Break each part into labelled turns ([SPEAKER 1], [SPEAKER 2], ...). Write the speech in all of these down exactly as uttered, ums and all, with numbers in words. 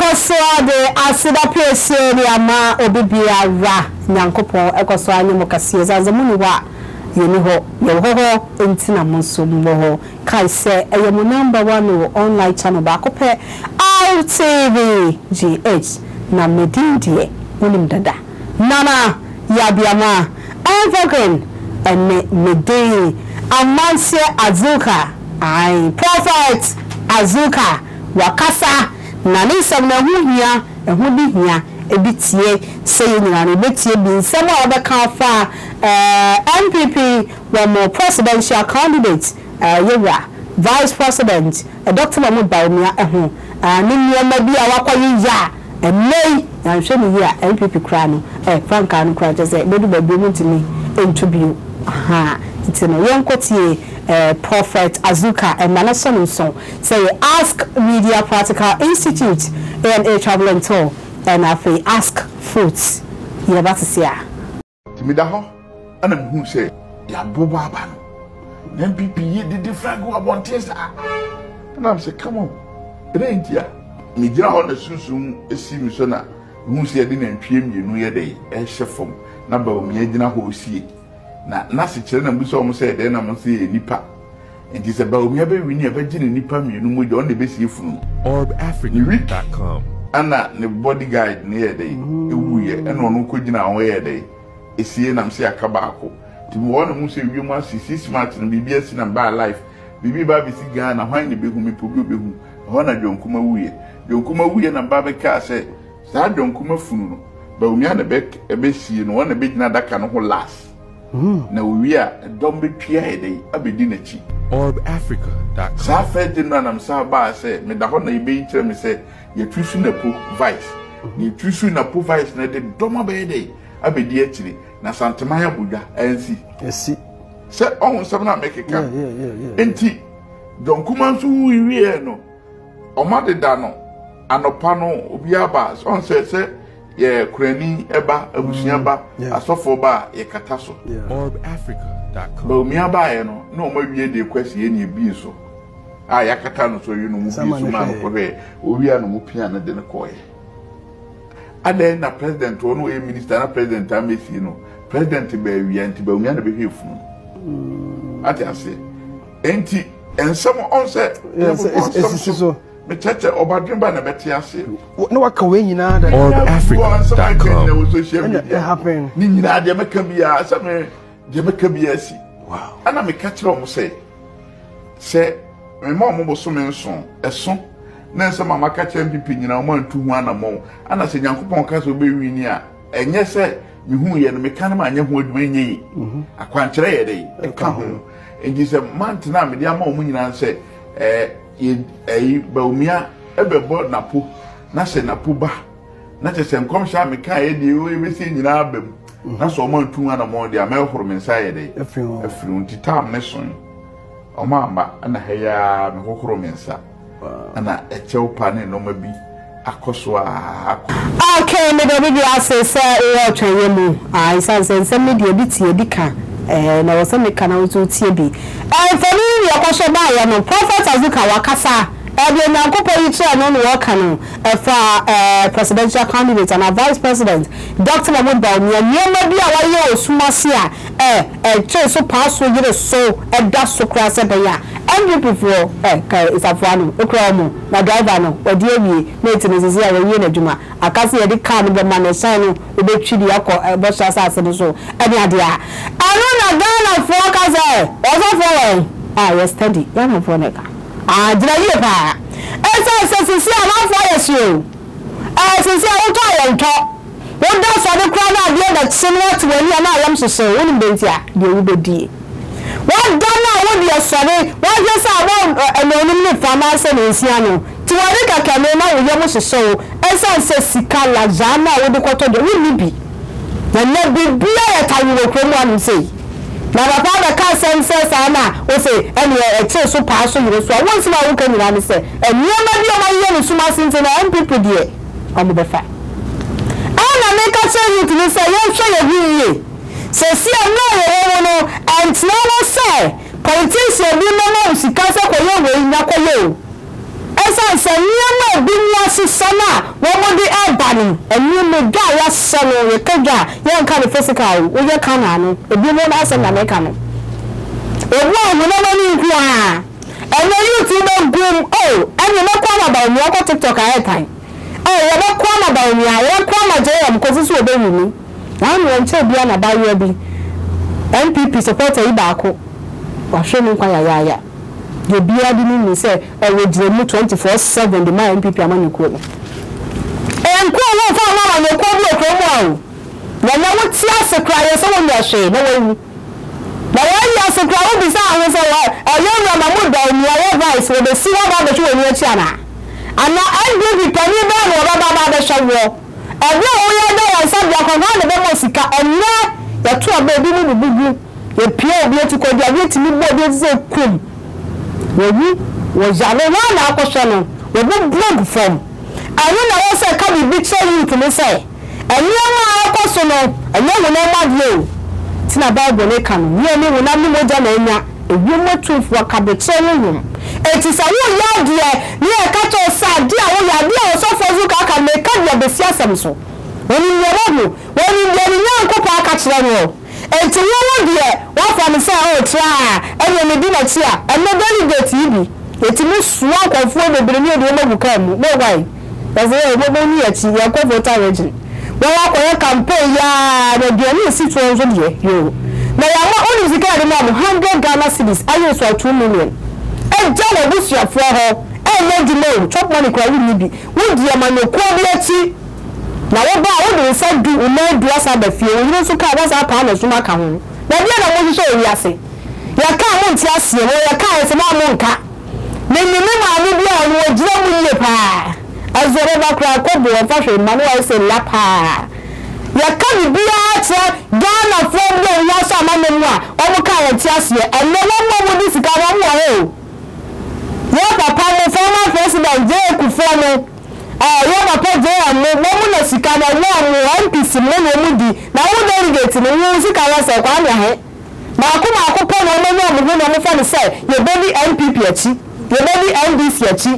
[SPEAKER 1] Ekoswa de asida pese ni ama obibia ra nyankopon ekoswa anyemo kase zanze muni wa yeni ho ye ho ho entina monso mbo ho kai se eyemo number one online channel ba ko pe R T V G H na medindie unim dada nana ya biama evergreen ene medin amanse Azuka ai prophet Azuka wakasa na ni sam na huhia ehu di hia ebitie say nyina no betie bi nsem a obeka fa eh M P P wa mo presidential candidate eh yewa vice president eh, Doctor Bawumia ehu ni nioma bi a wakoyi ya enei na hwe ni ya M P P kra no eh franka no kra say bedu babu mutimi interview aha itino yenkotie Uh, Prophet Azuka and Manason so say ask Media Practical Institute and a traveling tour and I say ask fruits. You about to see her.
[SPEAKER 2] Timidaho, and I'm who say, Ya Boba Ban. Then people did the flag go about Tessa. And I'm say, come on, it ain't ya. Media on the Susum, a Simsona, who said didn't pim you know day, a chef from number of Medina who see. Na nasi children we saw say then I'm say nipa and it's about me be win virgin nipa me no mo don dey be see funu orb africa dot com ana ne bodyguard near dey ewu ye e no no ko gina ho ye dey esie nam say akaba ako ti wo no mo say wi mo asisi smart no bibi asi na ba life bibi ba bi si Ghana hwan ne be hu me pogu be hu ho na dwonkuma wuye dwonkuma wuye na ba be ka say sa dwonkuma funu no Bawumia na be e be sie no wona be gina daka no ho last. Mm. Na we are don't be pierre abedi na chi orb africa dot com sa fe de na nam sa ba say me da ho na ibe kire me say ye twisu na po vice ye twisu na po vice na de doma be dey abedi akire na santema ya bodwa ansi esi se on some na make ka yeah yeah yeah enti don kuma nso wiwe no o ma de da no anopa no obi aba on say say ye kurani eba abusia ba asofo ba ye kataso orb africa dot com Bawumia ba ye no na o ma wie de kwasi ye ne bi so a ya kata no so ye no mu bi so ma no ko he o wi an mu pia na de ne ko ye ade na president o no e minister na president amesi no president ba wi anti Bawumia na be hefu ati ase enti ensem on se yes so me chacha obadrimba na beti ase
[SPEAKER 3] no waka we nyina da
[SPEAKER 2] orb africa dot com it happen ni nyina de meka bia se me de meka bia si wow ana me ka kire o mo se se me mo mo so me nso eso na se mama ka kire mpipi nyina o ma ntu hu ana mo ana se nyankopon ka so be wi ni a enye se me hu ye no me ka na ma anya hu aduma nyi akwankire ye de e ka ho enji se mant na me de ama o mu nyina se eh eh Bawumia ebebo napo na se napo ba na te se nkom sha me ka ye de o e se nyina abam na so mo ntu ana mo de amehoro me nsa ye de afiri unti tam ne son o ma amba na heya me kokoro me nsa ana echew pa ne no ma bi akoso a
[SPEAKER 1] okay me do bi ase se e o twenye mu ai san se se me de bi tie di ka eh na wose me kana wo tie bi eh fami yakoso ba ya no Prophet Azuka wakasa ebe nyankopon yi tire no no waka no e fa eh presidential candidate and vice president Doctor Bawumia nyema bi a wa ye osumase a eh eh che so pass so yire so e da so kra se be ya M P P for eh kai isafano okra mo na driver no odi ewie na itinizisi a we na dwuma akase ye di car no be man no sign no obetwidi akọ bo sha asase no so e bi ade a anu na Ghana for kaze ozo for ah yes steady Ghana for neka ah jira ye pa esa se se ama for yes o eh se se o to ye nto wo da so de kra na de da similar to wani na ayam so so woni bentia de wo bedi what done now would you sorry what you say about anonymous farmers and Isiano to what I can know we almost so as I say sika la jana would the quarter the will be the not be beer time will come one say now the father can't send says Anna will say anyway a so pass so you so once I can run say and you never be my year so much since and people dear on the fact Anna make us say you to say you show you se si amna ye no and no say politician bi no no sika se ko ye we nya ko ye esa se nyama bi nwase sana wo mode eba no enu me ga ya sano ye kaga ye nka the physical wo ye kana no ebi mo na asa na me kana ebu amu na mani nku a eno YouTube gum oh enu na kwa na ba mu ko TikTok a time eh ye ba kwa na ba mu a ye kwa na je am ko sisu obe wuni na no nche bia na ba ye bi N P P supporter yi ba ko wa hwe mu kwa ya ya ya ye bia bi ni se e we dire mu twenty-four seven the my N P P amani ko no en ko wo fa na na ko bi ko mo na na wo ti asekra ye so wo nya hwe na wo na wo nya asekra wo bi sa wo so wa e yo na ma mu da ni aye vice wo be si wa ba be hwe ni achi ana ana N P P pani ba wo ba ba be hwe e wo wo ya da wo sa bia ko na be mo sika enna ya to aba bi mu bubu ye pie obi eti ko dia ye ti mi bo bi ze kum wewu wo jale wa na akosho no we bu blog form ayo na wo se ka bi bi che you to me say enye ma akoso no enye wo na ma dio ti na bible ne ka no ye ni wo na mi moja na enya ewu mo tufu ka be che no eti sa wo ya die ni e ka to sa dia wo ya dia wo so fozu ka ka me ka dia be si asem so woni ye wo woni ye ni nyanko pa ka kire no enti wo wo die wo fa me say o tra enye me di na chi a eno delegate ibi eti mu suwa kwafo bebre ni odi mo buka mu no why that's why we bo ni achi ya ko voter regime wo wa ko campaign ya na dia ni si to nzo die yo na ya ma oni zika de ma one hundred Ghana cedis ayo so two million e ja wo busu afo ho e no delay chop money kwa wi ni bi wo die ma no ko bi achi na wo ba wo de sa du umo du asa ba fie wo no so ka ba sa pa na so maka ho na bia na wo hye wi ase ya ka mo nti ase wo ya ka ese ma mo nka ne ne me ma ni bia wo jira mu ye pa azore ba kra ko bo fa hwe ma no wa se la pa ya ka ni bia tra Ghana from the ya sa ma me mu a o mo ka ya ti ase e ne wo mo mo di sika wo mo ho ya papa mo former president je ku fo no ah yo papa je am mo mo na sika na wo mo N P C mo no mu di na wo delegate no wo sika wa se kwa nya he ma ko ma ko po no mo no mo no mo fa ni se ye baby N P P achi ye baby N D C achi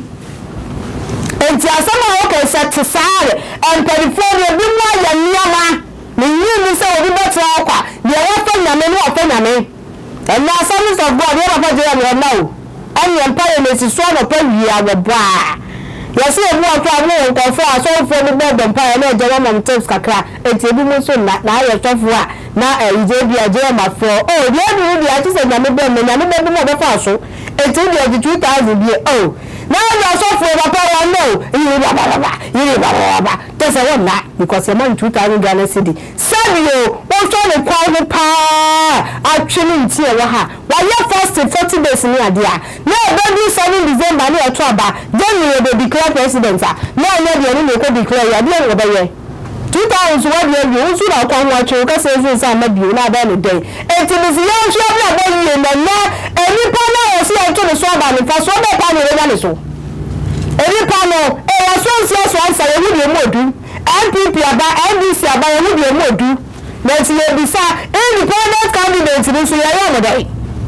[SPEAKER 1] enti asama wo ka set sare en California bi mo ya niama ni yi ni se obi betra kwa ye wa fa nyame no fa nyame en na asama of God ye papa je am na o an empire me si so no pa wi awo baa yes e bu akwa mo nko fo aso fo ni board empire na je mom tips kakra enti ebi mo so na na aye tofo a na ije bi aje ma fo oh ye bi bi ati se nyame be me nyame be mo be fa so enti bi two thousand bi oh na ya so fo papa wa no yiri baba baba yiri baba baba to se won na because e man two thousand Ghana cedi sabio o so le kwa no pa atwini nti e wa ha wa ye first forty days ni ade a na be do seven December ni o to aba then we be declare president a na anya de ni ko declare ya de wo be ye two thousand what year you so na kwa wa che ka se so sa ma bi na ba ni dey enti ni si yan so bia ba yi na na eni pa na o si an to ni so ba ni fa so be pa ni re ni so eni pa no e ya so si so an sa ye hu de modu N P P aba N D C aba ye hu de modu na ti ye bi sa independent candidate ni so ya ya mo dey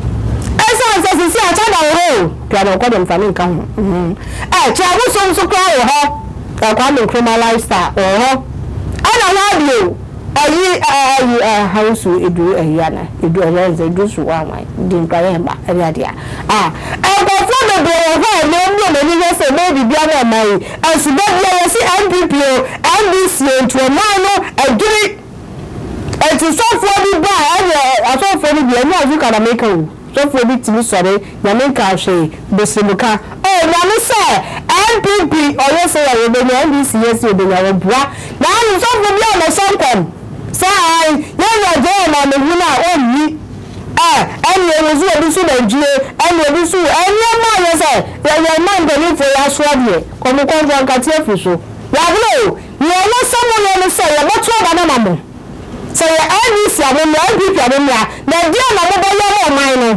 [SPEAKER 1] esa an sa si a cha da ho ka na ko dem fa ni nka ho eh cha wo so so kwa ho ka kwa no criminal lifestyle ho ana radio ayi ayi hausu edu ayana edu ayana edu so wa mai din kwa yamba radio ah e ko fo do do ho no no no ni se no bi bia na mai asibe bia ye si N P P o N D C to no agiri e ti so fo bi ba e aso fo bi bia ni Azuka na make o so fo bi ti mi sore ya me ka hwe besimuka oh na me se N P P oyo se ya be N D C yes be ya wo bua na ni so fo bi o na sankom sai ya ya je na me hu na o ni ah eni e zu obi su Nigeria eni obi su eni ma ye se ya ya ma ndani fo ya so de ko mo ko ngan ka tie fu so ya blo ni o no samo ye ni se ya mo to ba na mamo se ya N D C abo mo N P P abo mo na dia na mo bo ya mo man no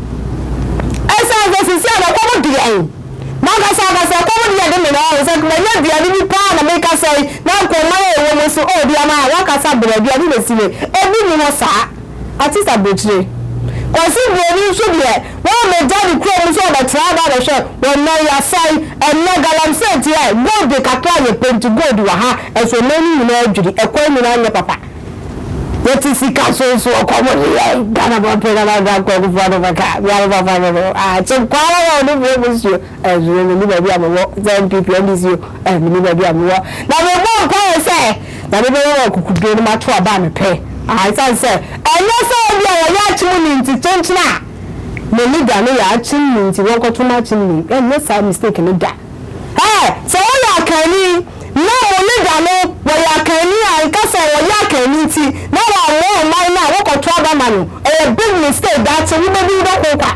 [SPEAKER 1] esa ze si sia na ko mo di ai ma ga sa ga sa ko mo di ade me na o se ko na dia ni pa na me ka sai na ko ma ye wo mo so o dia ma wa ka sa bro dia ni le sile e bi ni mo sa ati sa botire kwasi bieni so de won me jadi kro so da tra da da hwe won na ya sai enna galamsent ya gold kakra ye paint gold wa ha eso mani ni na adwiri ekwa ni na anya papa yeti sika so so okomo ya Ghana bo pera na ga ko ku fado baka ya ba ba ba ah che kwara wa no bo bo so ezu ni ba bi amowo zan pipi ndizio eh ni ba bi amowo na me bo kwa se na me bo kukudo ni ma to aba me pe ah san se enye so bi a ya chimu ni nti tonchina me ni da no ya chimu nti won ko to ma chimu eh no sa mistake ni da eh so ya kani no mo ni da no wo ya kani a nka so wo ya kani ti na wa wo mai na wo ko to aba ma no eh big mistake that so we be do ko kwa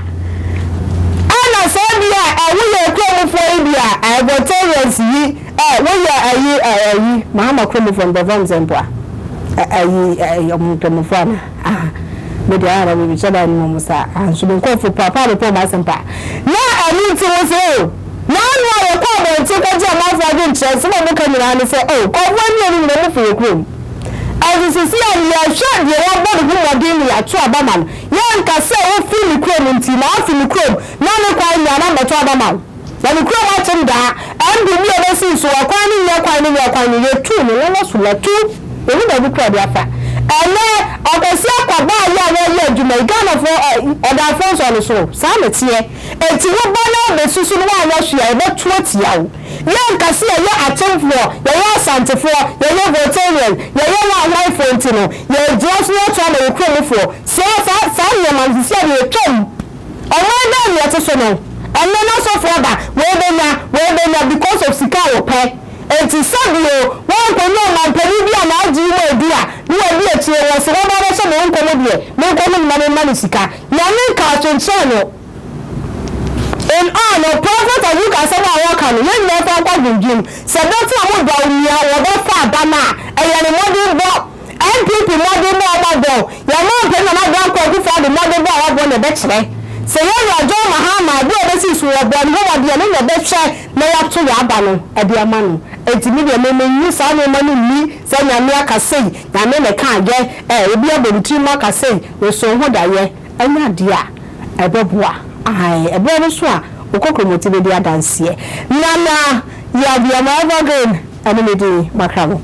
[SPEAKER 1] ana so bi a e wo ye ko mo fo bi a e go terrors yi eh wo ya ayi ayi mahama ko mo from the van zempo ayi ayi omutomo fana ah me dia ara we chaba ni mo sa anso be ko fo papa le po ma sempa na ani ti wo se na no ye ko be ti ko je ma fa ju nche so mo ka nyina ni se oh ko wo ni ni mo fo krom as you see and you should you want body who are doing ya to abaman yan ka se wo fi ni krom nti na fi ni krom na ne kwa nya na me to abaman na ni krom a tum da and bi o be si so kwa ni ya kwa ni ya kwa ni ye tu ni lo so la tu e ni da bi kwa dia fa ele obesi akwa ba ya wo ye adwuma Ghana fo oda fo so no so sa metie enti wo ba na be susu no wa hwea e be tu atia wo yan ka se ye atemfo ye ye asantefo ye ye votarian ye ye wa life enti no ye just no to na ekro fo se sa sa ye man si ye twem omo na ye to so no ene na so for ba we be na we be na because of sika wo pe enti sabio won ko no na peri bia na agi wo edua ni wa bi etie wo se wo ba ba so mo nko mo die mo nko mo na na ni sika na ni ka chonche no en on no prophet Azuka say na wo kan yen na fa kwa gunjum se do ti amu Bawumia wo ba fa dama eya ni modern bo N P P modern bo ba bo ya mo pe na na gwa ko ku fa de modern bo wa bo ne be kire se ye ya jo mahama bi o be si su wo bo ni wo de no be hwe na ya to ya ba no e de ama no etimi de me me nyi sa no ma no ni se nya me aka sei na me ne ka age eh ebi aboruti ma aka sei we so ho da ye anya de a ebeboa ai ebe no so a okokromoti be dia danse na na ya bia ma ever again ani me di makrabo